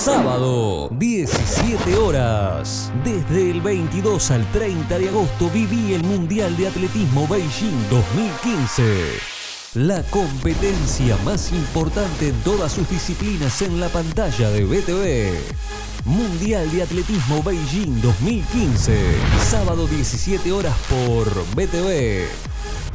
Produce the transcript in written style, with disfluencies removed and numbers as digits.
Sábado, 17 horas. Desde el 22 al 30 de agosto viví el Mundial de Atletismo Beijing 2015. La competencia más importante en todas sus disciplinas en la pantalla de BTV. Mundial de Atletismo Beijing 2015. Sábado 17 horas por BTV.